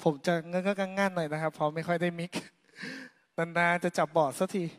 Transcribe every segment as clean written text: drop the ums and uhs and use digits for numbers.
ผมจะเงื้องั่นๆหน่อยนะครับเพราะไม่ค่อยได้มิกนานๆจะจับบอร์ดสักที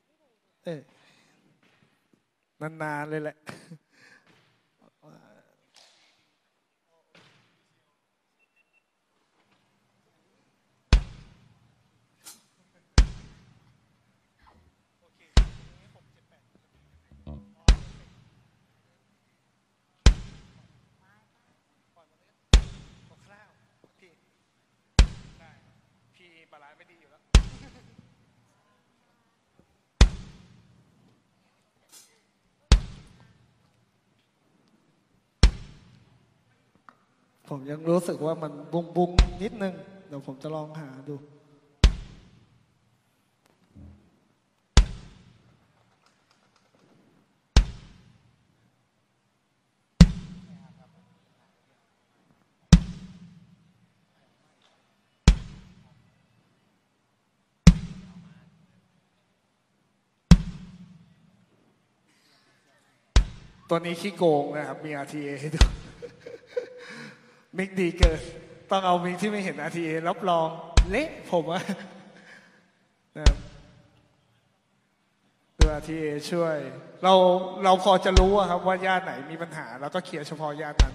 นานๆเลยแหละพี่บาลานซ์ไม่ดีอยู่แล้วผมยังรู้สึกว่ามันบุ้งนิดนึงเดี๋ยวผมจะลองหาดูตัวนี้ขี้โกงนะครับมี RTA ให้ดูมิกดีเกินต้องเอามิกที่ไม่เห็น RTA รับรองเละผมอะนะครับดู RTA ช่วยเราพอจะรู้ครับว่าย่านไหนมีปัญหาแล้วก็เคลียร์เฉพาะย่านนั้น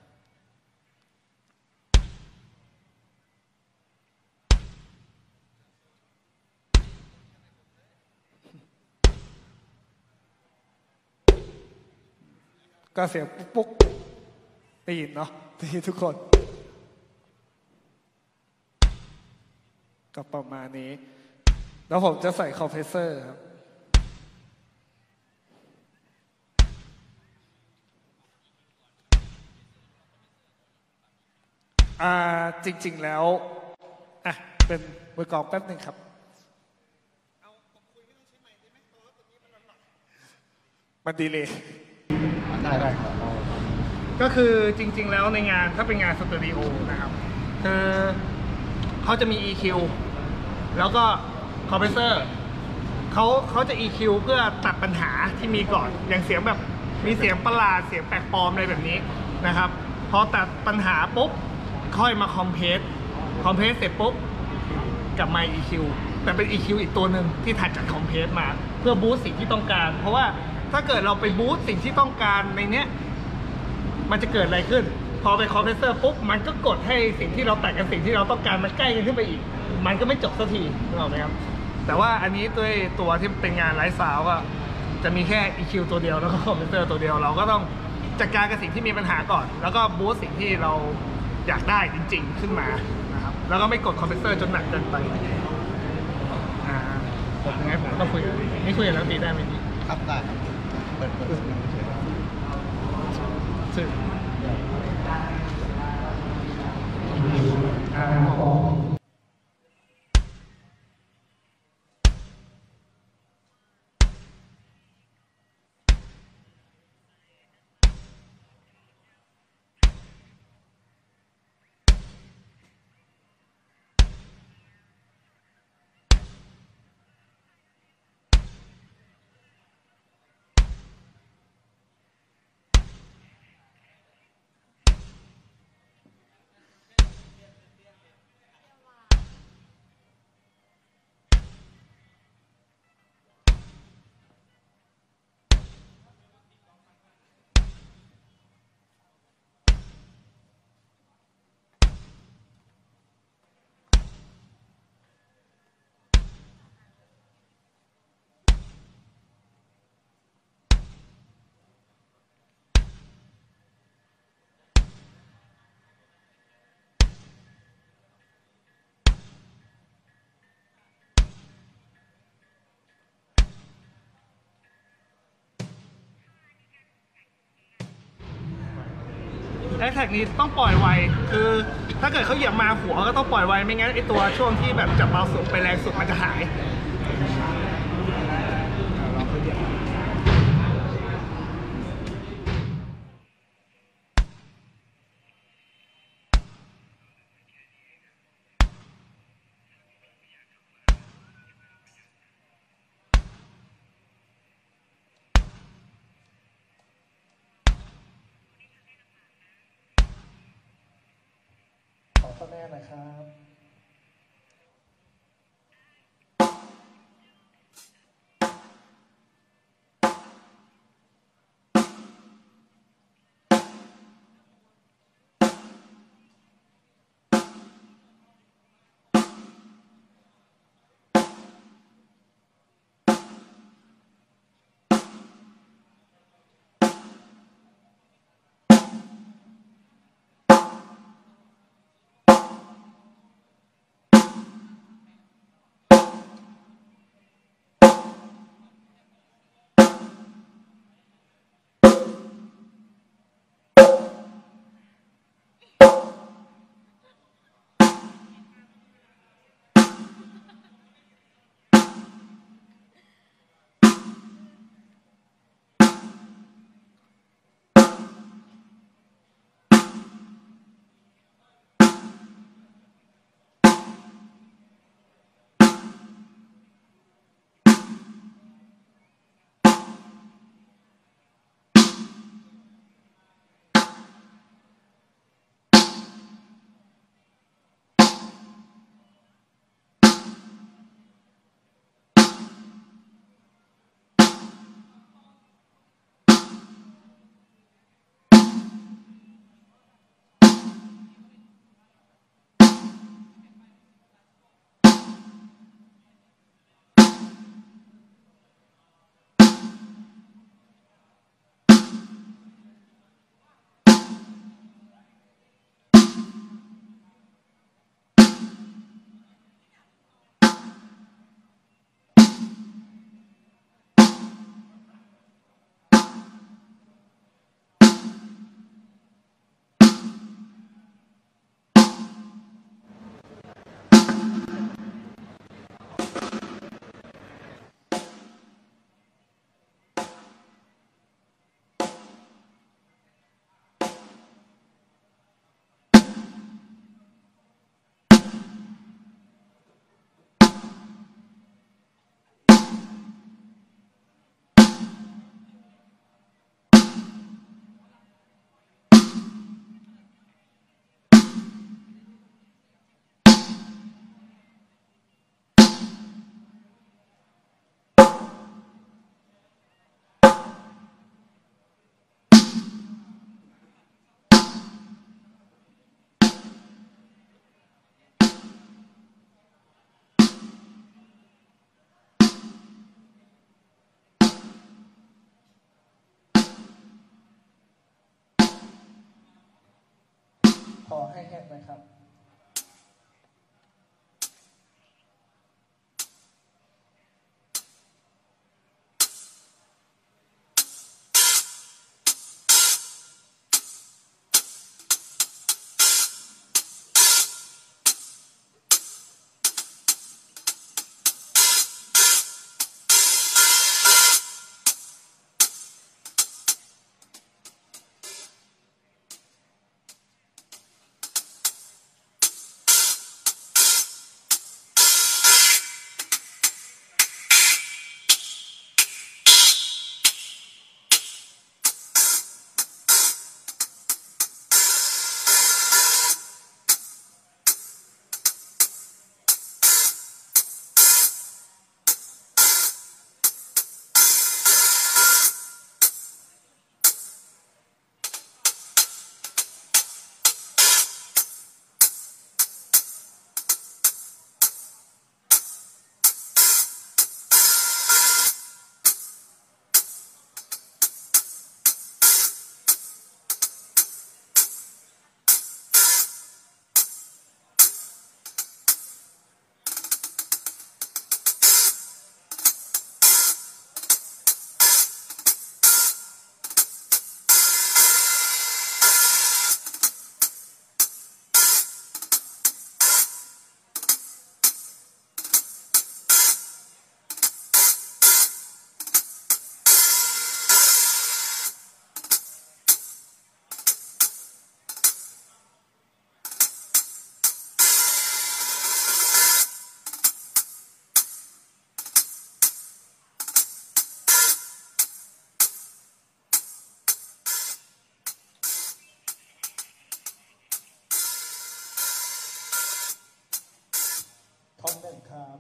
ก็เสียงปุ๊กได้ยินเนาะได้ยินทุกคนก็ประมาณนี้แล้วผมจะใส่คอมเพรสเซอร์ครับจริงๆแล้วเป็นมือกลองแป๊บหนึ่งครับมันดีเลยได้ครับก็คือจริงๆแล้วในงานถ้าเป็นงานสตูดิโอนะครับคือเขาจะมี EQ แล้วก็คอมเพรสเซอร์เขาจะ EQ เพื่อตัดปัญหาที่มีก่อนอย่างเสียงแบบมีเสียงประหลาดเสียงแปลกปลอมอะไรแบบนี้นะครับพอตัดปัญหาปุ๊บค่อยมาคอมเพรสเสร็จปุ๊บกลับมา EQ แต่เป็น EQ อีกตัวหนึ่งที่ถัดจากคอมเพรสมาเพื่อบูสต์สิ่งที่ต้องการเพราะว่าถ้าเกิดเราไปบูสต์สิ่งที่ต้องการในเนี้ยมันจะเกิดอะไรขึ้นพอไปคอมเพรสเซอร์ปุ๊บมันก็กดให้สิ่งที่เราตัดกับสิ่งที่เราต้องการมันใกล้กันขึ้นไปอีกมันก็ไม่จบสักทีนึกออกไหมครับแต่ว่าอันนี้ด้วยตัวที่เป็นงานไลฟ์ซาวด์ก็จะมีแค่ EQ ตัวเดียวแล้วก็คอมเพรสเซอร์ตัวเดียวเราก็ต้องจัดการกับสิ่งที่มีปัญหาก่อนแล้วก็บูสต์สิ่งที่เราอยากได้จริงๆขึ้นมานะครับแล้วก็ไม่กดคอมเพรสเซอร์จนหนักเกินไปผมยังไงผมต้องคุยนี่คุยกันแล้วตีได้ไหมพี่ครับได้เปิดซึ่งแท็กนี้ต้องปล่อยไวคือถ้าเกิดเขาเหยียบมาหัวก็ต้องปล่อยไวไม่งั้นไอตัวช่วงที่แบบจับเบาสุดไปแรงสุดมันจะหายพ่อแม่หน่อยครับขอให้แฮกหน่อยครับครับ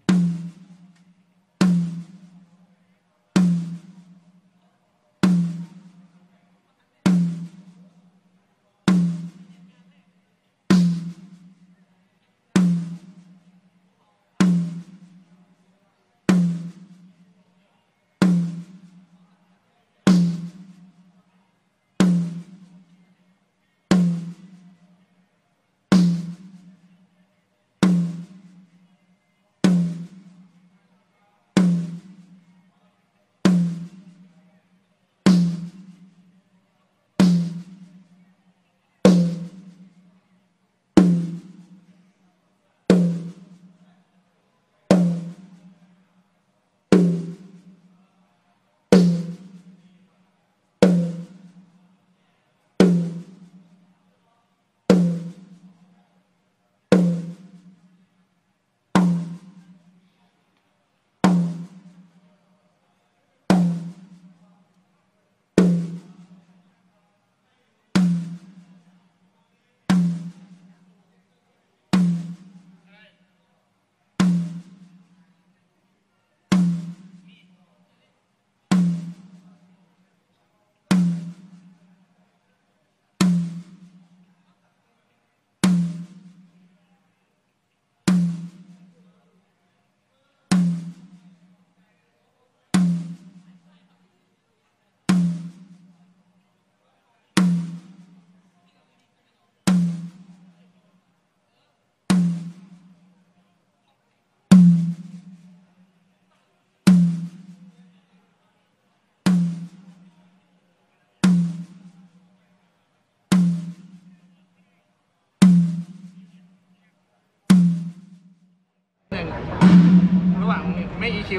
ระหว่างไม่ EQ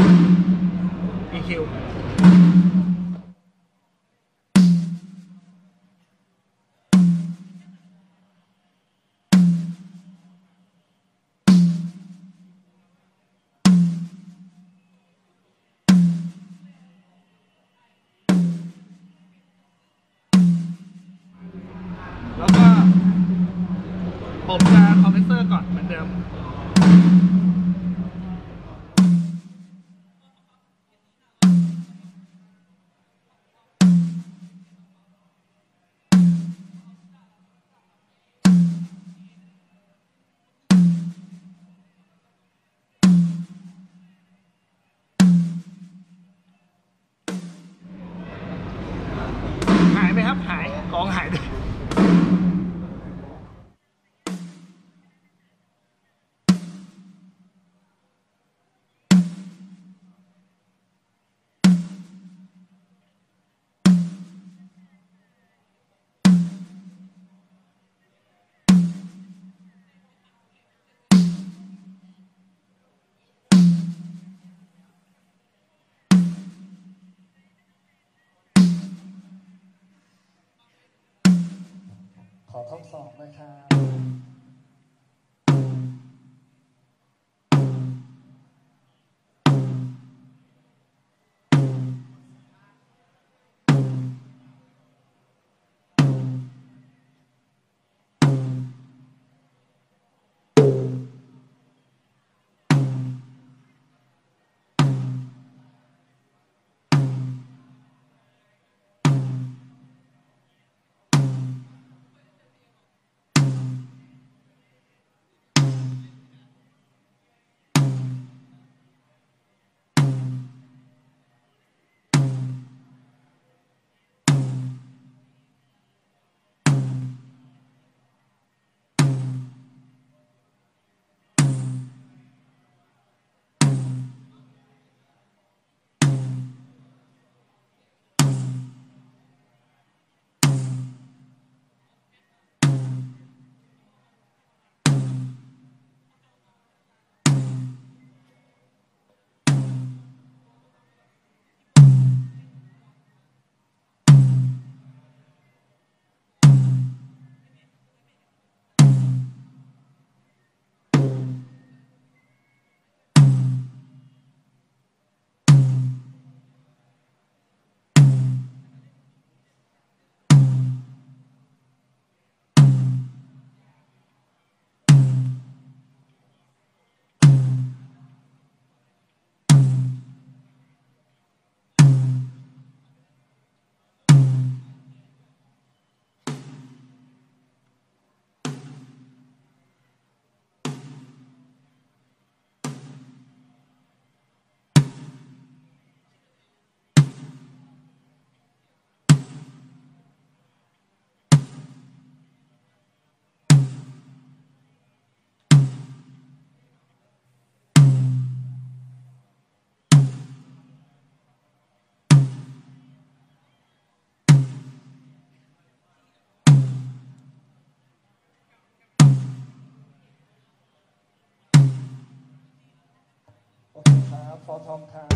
แล้วก็ผมจะคอมเพรสเซอร์ก่อนเหมือนเดิมหายไหมครับหายกองหายด้วยขอทดสอบนะครับขอทองครับ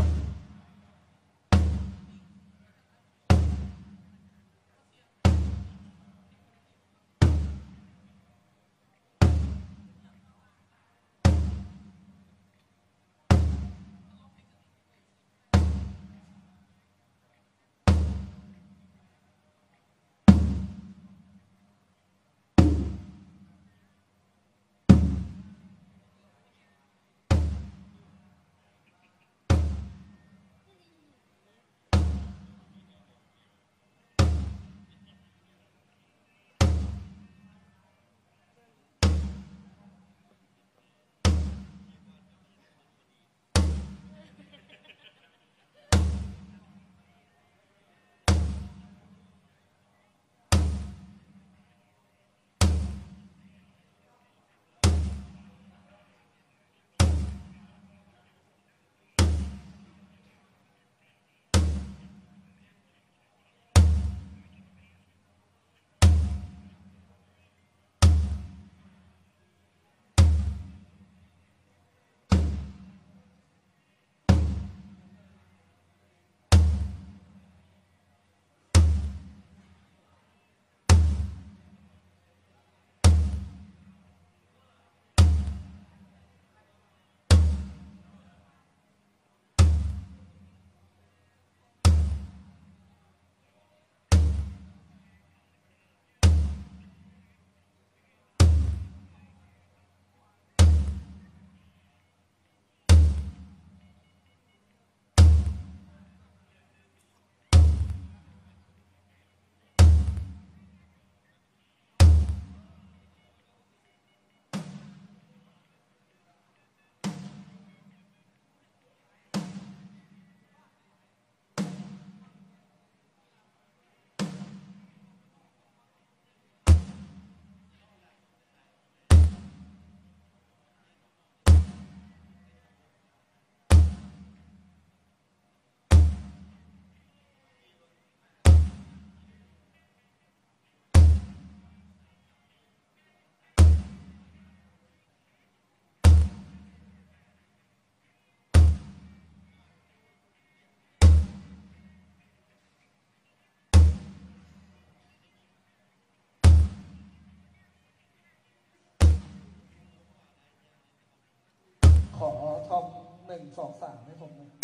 ขอทอง1 2 3ให้ผมนะ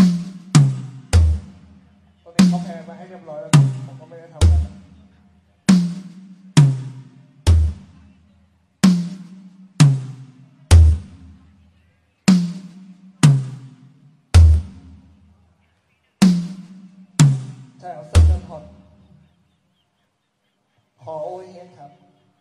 ตอนนี้เขาแพ้มาให้เรียบร้อยแล้วผมก็ไม่ได้ทำอะไรใช่เอาเซ็นเตอร์พอร์ตขอโอเฮดครับ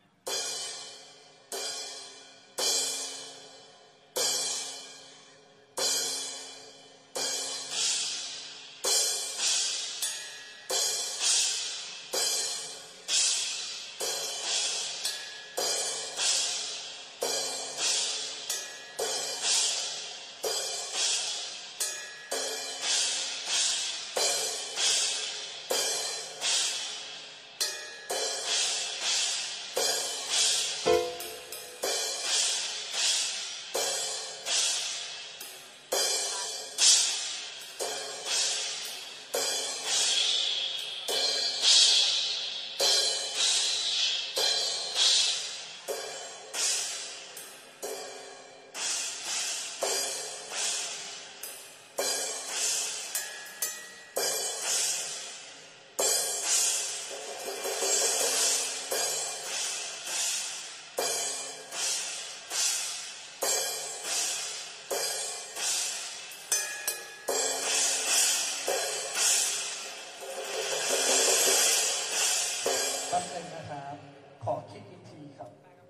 แป๊บนึงนะครับขอคิดอีกทีครับ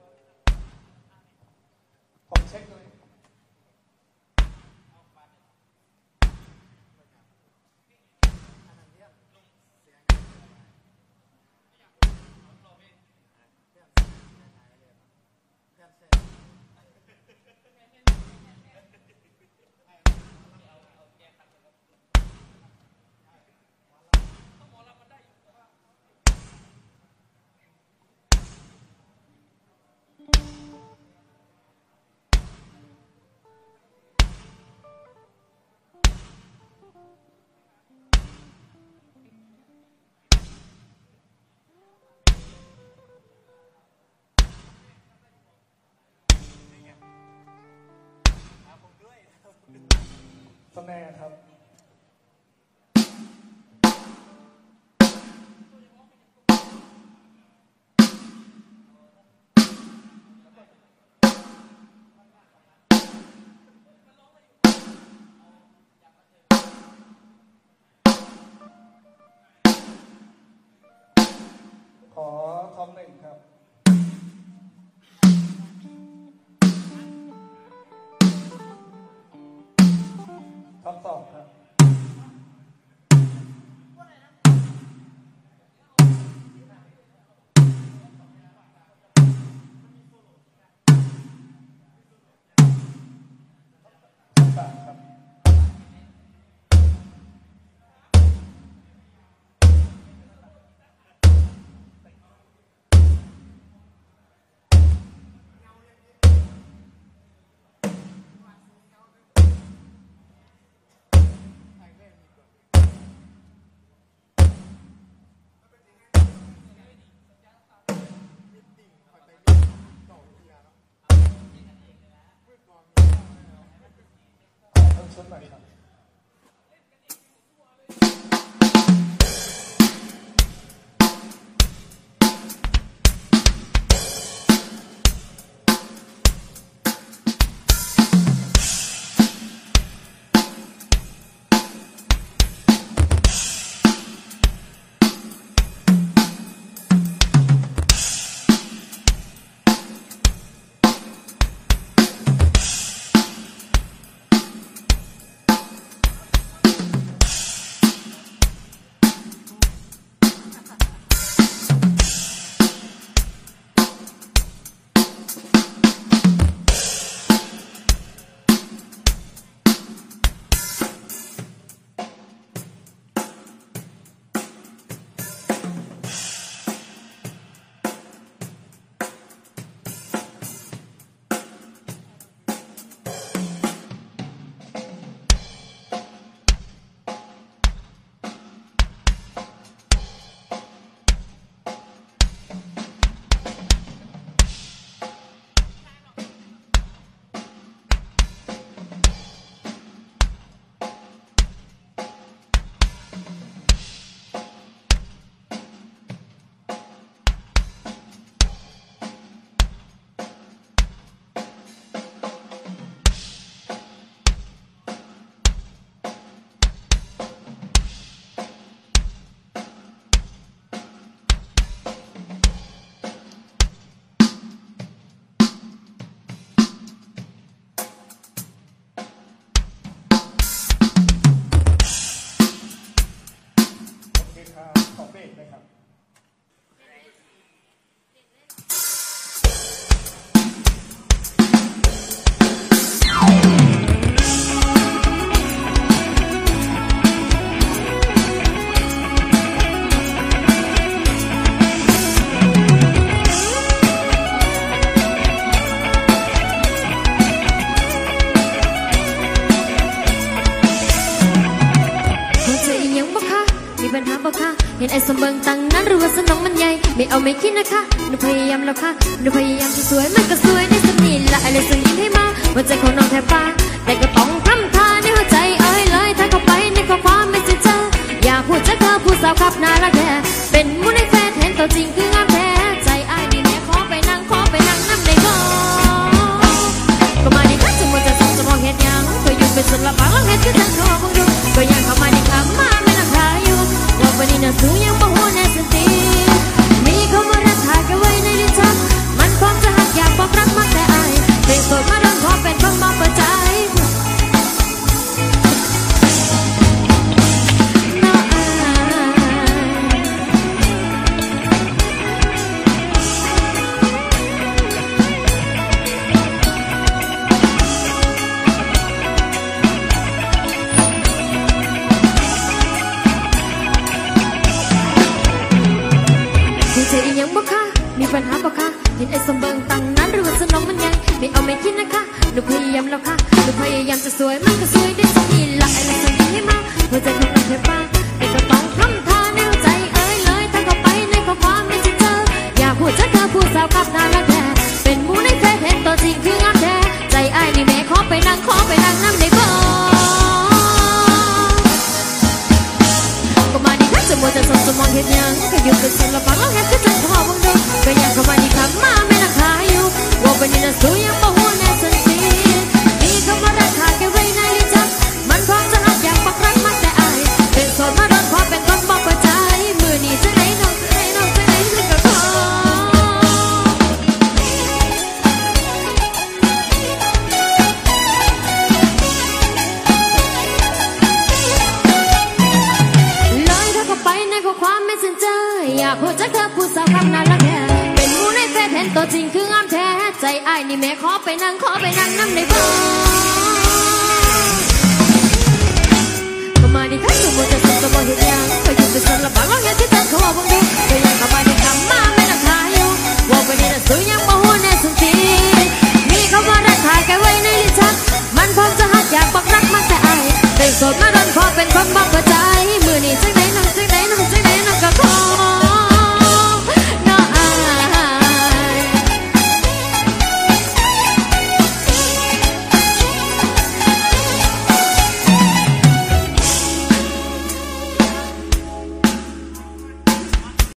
ผมเช็คดูแน่ครับขอทอมหนึ่งครับทอมสองครับสามครับชุดหน่อยครับขอเบรกเลยครับเห็นไอ้สมเบิงตั้งนั้นหรือว่าสนองมันใหญ่ไม่เอาไม่คิดนะคะหนูพยายามแล้วค่ะหนูพยายามจะสวยมันก็สวยได้สักนิดละอะไรสักยิ้มให้มาหัวใจของน้องแทบปาแต่ก็ต้องทำท่าในหัวใจเอ้ยเลยถ้าเข้าไปในข้อความไม่เจออยากพูดจะเธอผู้สาวขับน่ารักแท้เป็นมูในเฟซเห็นตัวจริงคืองามแท้ใจอ้ายดีแม่ขอไปนั่งน้ำในบ่ก็มาดิค่ะจึงว่าจะส่งจะมองเห็นยังเคยอยู่เป็นสุดละบางลองเห็นคือจังเขาบังดูก็ยังเข้ามาดิค่ะมาไม่นั่งทาอยู่ว่าวันนี้น่ะสูงยังบ่หัวแน่สติมีคำว่ารักถ่ายกันไว้ในลิ้นชักมันคงจะหักอยากบอกรักมากแต่อายเป็นโสดมาโดนขอเป็นคนมาเปิดใจมีปัญหาปะคะเห็นไอ้สมเบิงตั้งนั้นหรือว่าสนองมันใหญ่ไม่เอาไม่คิดนะคะหนูพยายามแล้วค่ะหนูพยายามจะสวยมันก็สวยได้สักทีละไอ้ละสักทีให้มาหัวใจของเราแค่ป้าแต่ก็ต้องทำท่าในหัวใจเอ้ยเลยถ้าเข้าไปในข้อความไม่เจออยากพูดจะเธอผู้สาวกับน่ารักแท้เป็นมูในเฟซเห็นตัวจริงคืองามแท้ใจอ้ายนี่แม่ขอไปนั่งน้ำในบ่อยู่เป็นส่วนละบางเราเห็นคือจังขอบังดูก็ยังเข้ามาดีคำมาไม่นักขาอยู่ว่าวันนี้น่ะสู้ยังบ่หัวแน่สันทีมีคำว่ารักขาแค่ไว้ในลิ้นชักมันพร้อมจะรับอยากปักรักมันแต่อายเป็นโสดมาโดนขอเป็นคนบอกว่าใจมือนี้จะไหนน้องจะไหนน้องจะไหนฉันก็ขอความไม่สนใจอยากพูดจากเธอผู้สาวคำนั้นละแค่เป็นมูในเฟซเห็นตัวจริงคืองามแท้ใจอ้ายนี่แม่ขอไปนั่งน้ำในบ้านก็มาดิค่ะสมมติจะสมกับบ่เห็นยังก็อยู่เป็นส่วนละบางเราเห็นที่เธอเขาบอกบังดูก็ยังก็มาดิคำมา